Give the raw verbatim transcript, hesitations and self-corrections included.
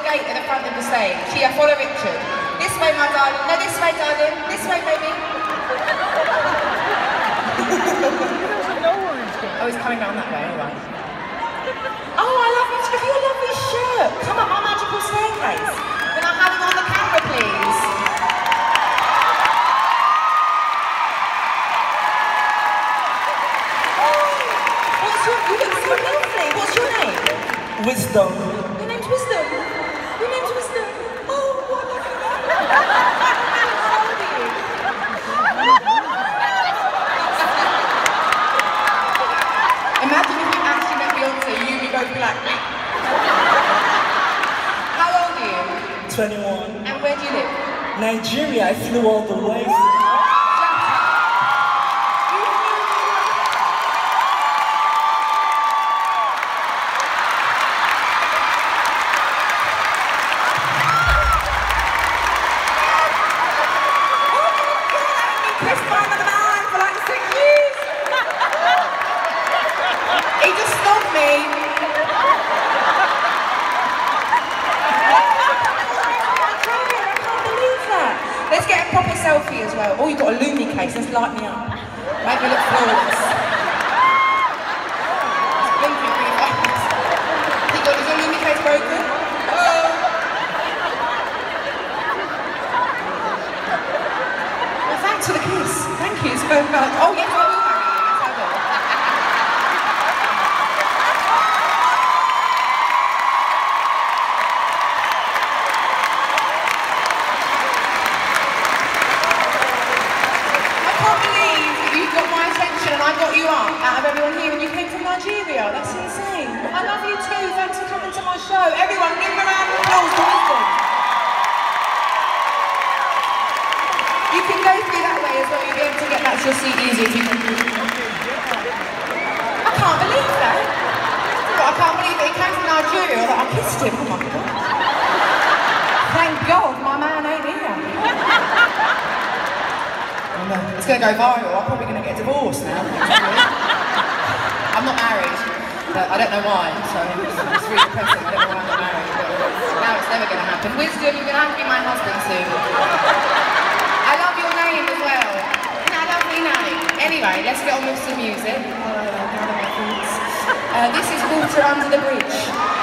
gate at the front of the stage. Here, follow Richard. This way, my darling. No, this way, darling. This way, baby. Oh, he's coming down that way, all right. Oh, I love you. Look at your lovely shirt. Come up my magical staircase. Can I have him on the camera, please? What's your, you look so lovely. What's your name? Wisdom. Your name's Wisdom. Your name's Wisdom. Oh, what a lovely name. How old are you? Imagine if you actually met Beyoncé, you'd be both black. How old are you? twenty-one. And where do you live? Nigeria, I flew all the way. He just stopped me. Let's get a proper selfie as well. Oh, you've got a Lumi case. Let's light me up. Make me look flawless. It's blinking really fast. He got his Lumi case broken. Oh. Well, thanks for the kiss. Thank you so much. Oh, yes, I will marry you. Yes, I will. And I got you up out of everyone here and you came from Nigeria. That's insane. I love you too. Thanks for coming to my show. Everyone, give him a round of applause for Wisdom. You can go through that way as well. You'll be able to get back to your seat easy if you can. I can't believe that. I can't believe that he came from Nigeria that I kissed him. Oh my God. Thank God my man ain't here. It's going to go viral. I'm probably going to get divorced now. I'm not married, but I don't know why, so it's, it's really depressing. I don't know why I'm not married, but now it's never going to happen. Wisdom, you're going to have to be my husband soon. I love your name as well. Isn't that a lovely name? Anyway, let's get on with some music. Uh, this is Water Under the Bridge.